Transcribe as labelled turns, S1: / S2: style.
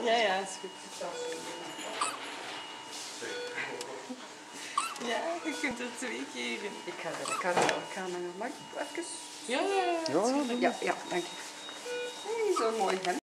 S1: Ja, is goed. Ja, je kunt er 2 keer in.
S2: Ik ga er camera. Mag ik even?
S1: Ja.
S2: Ja, dank je. Hey, zo'n mooi hemd.